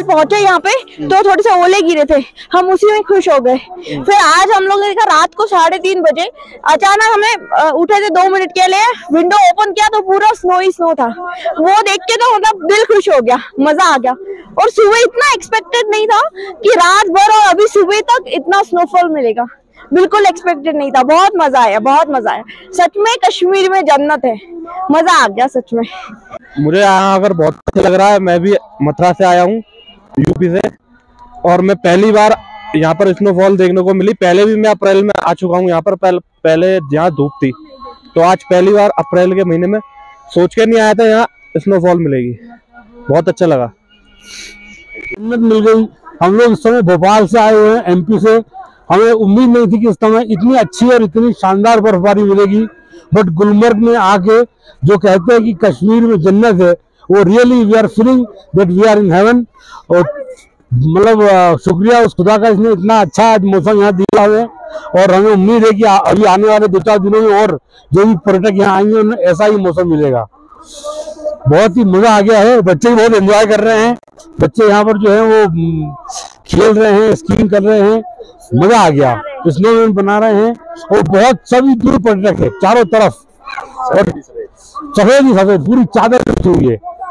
कल पहुंचे यहाँ पे तो थोड़े से ओले गिरे थे, हम उसी में खुश हो गए। फिर आज हम लोग ने देखा रात को 3:30 बजे अचानक हमें उठे थे 2 मिनट के लिए, विंडो ओपन किया तो पूरा स्नो ही स्नो था। वो देख के तो मतलब दिल खुश हो गया, मजा आ गया। और सुबह इतना एक्सपेक्टेड नहीं था कि रात भर और अभी सुबह तक इतना स्नोफॉल मिलेगा, बिल्कुल एक्सपेक्टेड नहीं था। बहुत मजा आया, बहुत मजा आया। सच में कश्मीर में जन्नत है, मजा आ गया सच में। मुझे यहाँ अगर बहुत अच्छा लग रहा है। मैं भी मथुरा से आया हूँ, यूपी से, और मैं पहली बार यहाँ पर स्नोफॉल देखने को मिली। पहले भी मैं अप्रैल में आ चुका हूँ यहाँ पर, पहले यहाँ धूप थी, तो आज पहली बार अप्रैल के महीने में सोच के नहीं आया था यहाँ स्नोफॉल मिलेगी। बहुत अच्छा लगा, मिल गई। हम लोग इस समय भोपाल से आए हुए हैं, एमपी से। हमें उम्मीद नहीं थी कि इस समय इतनी अच्छी और इतनी शानदार बर्फबारी मिलेगी, बट गुलमर्ग में आके जो कहते हैं कि कश्मीर में जन्नत है, वो really we are feeling that we are in heaven. और मतलब शुक्रिया उस खुदा का, इसने इतना अच्छा आज मौसम यहाँ दिया है। और हमें उम्मीद है कि अभी आने वाले 2-4 दिनों में और जो भी पर्यटक यहाँ आएंगे उन्हें ऐसा ही मौसम मिलेगा। बहुत ही मजा आ गया है, बच्चे भी बहुत एंजॉय कर रहे हैं। बच्चे यहाँ पर जो है वो खेल रहे हैं, स्कीइंग कर रहे हैं, मजा आ गया। स्नोमैन बना रहे हैं और बहुत सभी दूर पर्यटक है चारों तरफ, और सफेद ही सफेद पूरी चादर बिछी हुई है।